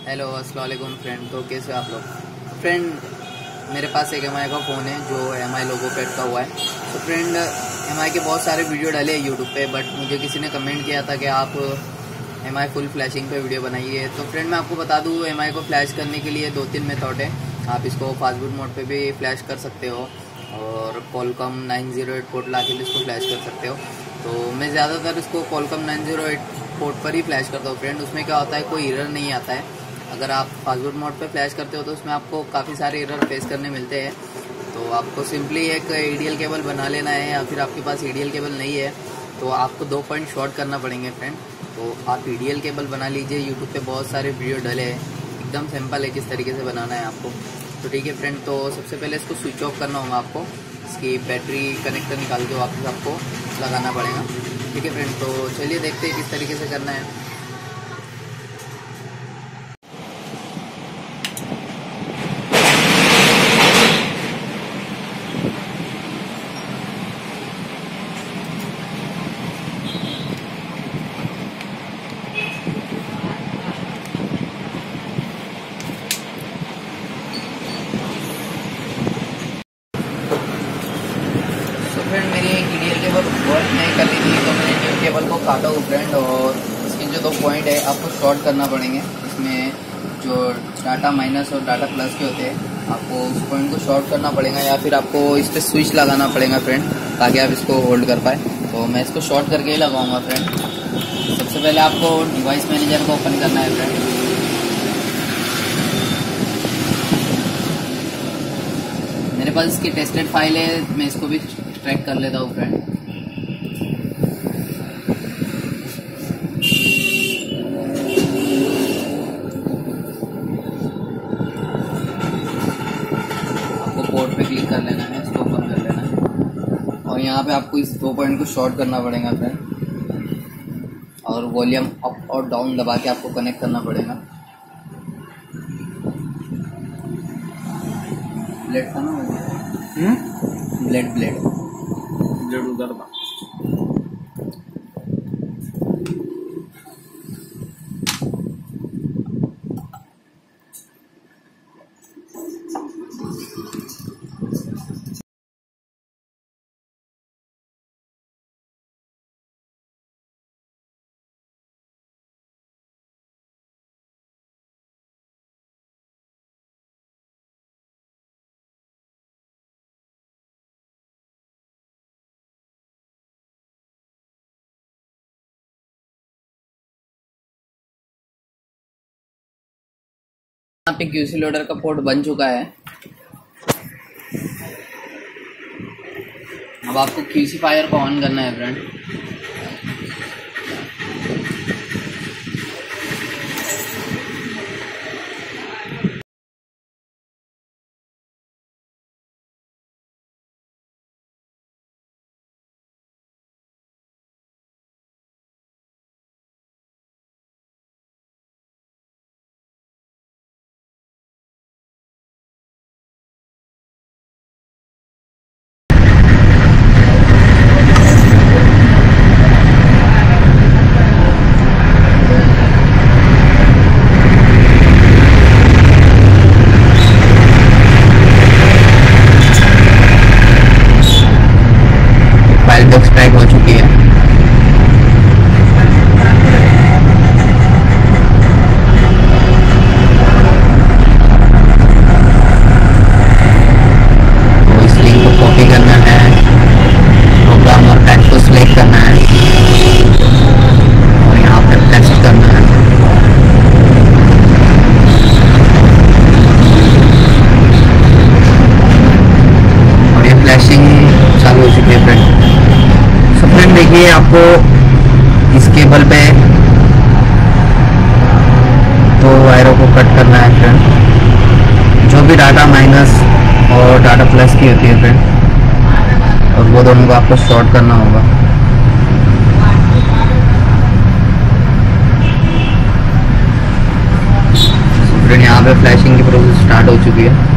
Hello अस्सलाम वालेकुम friend. तो कैसे हो आप लोग फ्रेंड? मेरे पास एक एमआई का फ़ोन है जो एमआई लोगो पे अटका हुआ है। तो फ्रेंड एमआई के बहुत सारे वीडियो डाले हैं यूट्यूब पे, बट मुझे किसी ने कमेंट किया था कि आप एमआई फुल फ्लैशिंग पे वीडियो बनाइए। तो फ्रेंड मैं आपको बता दूँ, एमआई को फ्लैश करने के लिए 2-3 मेथड है। आप इसको फास्ट बूट मोड पे भी फ्लैश कर सकते हो और कॉलकॉम 908 पोर्ट ला के भी इसको फ्लैश कर सकते हो। तो मैं ज़्यादातर इसको कॉलकॉम 908 पोर्ट पर ही फ्लैश करता हूँ फ्रेंड। उसमें क्या होता है, कोई एरर नहीं आता है। अगर आप फास्ट बूट मोड पे फ्लैश करते हो तो उसमें आपको काफ़ी सारे एरर फेस करने मिलते हैं। तो आपको सिंपली एक ईडीएल केबल बना लेना है, या फिर आपके पास ईडीएल केबल नहीं है तो आपको 2 पॉइंट शॉर्ट करना पड़ेंगे फ्रेंड। तो आप ईडीएल केबल बना लीजिए। यूट्यूब पे बहुत सारे वीडियो डले हैं, एकदम सिंपल है किस तरीके से बनाना है आपको। तो ठीक है फ्रेंड, तो सबसे पहले इसको स्विच ऑफ करना होगा आपको। इसकी बैटरी कनेक्टर निकाल के वापस आपको लगाना पड़ेगा। ठीक है फ्रेंड, तो चलिए देखते हैं किस तरीके से करना है। तो फ्रेंड मेरी एक ईडीएल केबल वर्क नहीं कर रही थी, तो मैंने न्यू केबल को काटा हूँ फ्रेंड, और इसके जो 2 पॉइंट है आपको शॉर्ट करना पड़ेंगे। इसमें जो डाटा माइनस और डाटा प्लस के होते हैं, आपको उस पॉइंट को शॉर्ट करना पड़ेगा, या फिर आपको इस पर स्विच लगाना पड़ेगा फ्रेंड, ताकि आप इसको होल्ड कर पाए। तो मैं इसको शॉर्ट करके ही लगाऊंगा फ्रेंड। सबसे पहले आपको डिवाइस मैनेजर को ओपन करना है फ्रेंड। मेरे पास इसकी टेस्टेड फाइल है, मैं इसको भी ट्रैक कर लेता हूँ फ्रेंड। आपको पोर्ट पे क्लिक कर लेना है, इसको ओपन कर लेना है, और यहाँ पे आपको इस 2 पॉइंट को शॉर्ट करना पड़ेगा फ्रेंड, और वॉल्यूम अप और डाउन दबा के आपको कनेक्ट करना पड़ेगा। ब्लेड था ना, ब्लेड ब्लेड ब्लेड उधर था। यहाँ पे क्यूसी लोडर का पोर्ट बन चुका है। अब आपको क्यूसी फायर को ऑन करना है फ्रेंड। फाइल एक्सट्रैक्ट हो चुकी है। तो इस लिंक को कॉपी करना है, प्रोग्राम और पैक को सिलेक्ट करना है, और यहाँ पे पेस्ट करना है। और ये फ्लैशिंग चालू हो चुकी है फ्रेंड। सो फ्रेंड देखिए, आपको इस केबल पे 2 वायरों को कट करना है फ्रेंड, जो भी डाटा माइनस और डाटा प्लस की होती है फ्रेंड, और वो दोनों को आपको शॉर्ट करना होगा। फ्रेंड यहाँ पे फ्लैशिंग की प्रोसेस स्टार्ट हो चुकी है।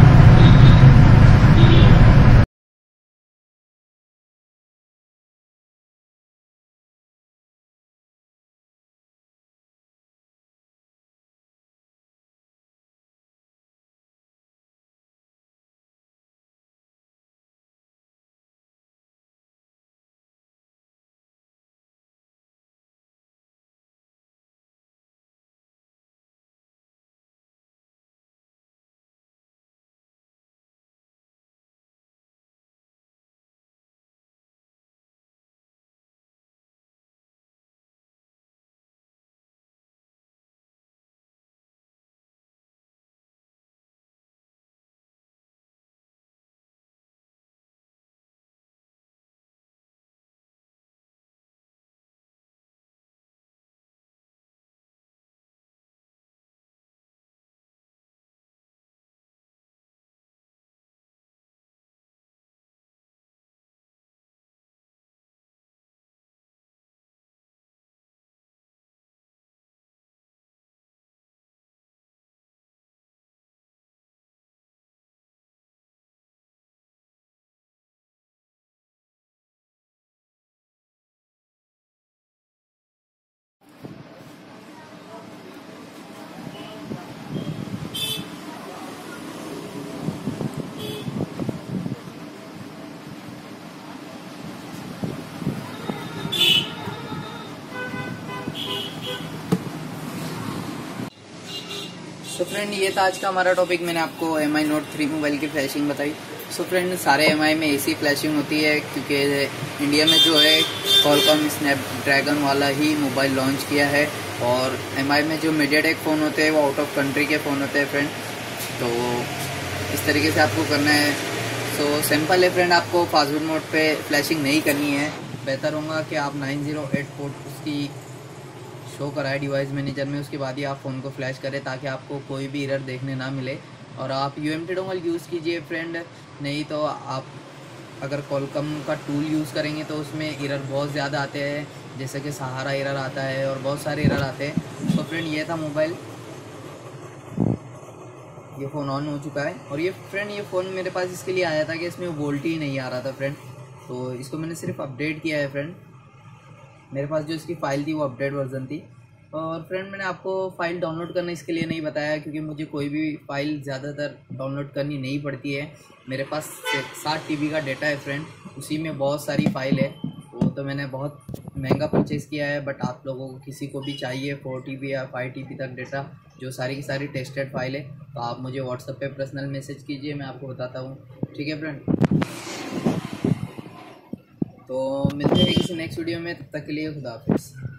सो फ्रेंड ये था आज का हमारा टॉपिक। मैंने आपको MI Note 3 मोबाइल की फ्लैशिंग बताई। सो फ्रेंड सारे MI में ऐसी फ्लैशिंग होती है क्योंकि इंडिया में जो है Qualcomm स्नैपड्रैगन वाला ही मोबाइल लॉन्च किया है और MI में जो मीडियाटेक फ़ोन होते हैं वो आउट ऑफ कंट्री के फ़ोन होते हैं फ्रेंड। तो इस तरीके से आपको करना है। सो सिंपल है फ्रेंड, आपको फास्टवुड मोड पे फ्लैशिंग नहीं करनी है। बेहतर होगा कि आप 908 पोर्ट उसकी शो कराए डिवाइस मैनेजर में, उसके बाद ही आप फ़ोन को फ्लैश करें ताकि आपको कोई भी एरर देखने ना मिले। और आप UMT डोंगल यूज़ कीजिए फ्रेंड, नहीं तो आप अगर Qualcomm का टूल यूज़ करेंगे तो उसमें एरर बहुत ज़्यादा आते हैं, जैसे कि सहारा एरर आता है और बहुत सारे एरर आते हैं। तो फ्रेंड ये था मोबाइल, ये फ़ोन ऑन हो चुका है। और ये फ्रेंड ये फ़ोन मेरे पास इसके लिए आया था कि इसमें वोल्ट ही नहीं आ रहा था फ्रेंड, तो इसको मैंने सिर्फ अपडेट किया है फ्रेंड। मेरे पास जो इसकी फ़ाइल थी वो अपडेट वर्जन थी। और फ्रेंड मैंने आपको फ़ाइल डाउनलोड करना इसके लिए नहीं बताया क्योंकि मुझे कोई भी फ़ाइल ज़्यादातर डाउनलोड करनी नहीं पड़ती है। मेरे पास 60 TB का डेटा है फ्रेंड, उसी में बहुत सारी फ़ाइल है। वो तो मैंने बहुत महंगा परचेज़ किया है, बट आप लोगों को किसी को भी चाहिए 4 TB या 5 TB तक डेटा जो सारी की सारी टेस्टेड फाइल है, तो आप मुझे व्हाट्सएप पे पर्सनल मैसेज कीजिए, मैं आपको बताता हूँ। ठीक है फ्रेंड, तो मिलते हैं किसी नेक्स्ट वीडियो में, तब तक के लिए खुदा हाफिज़।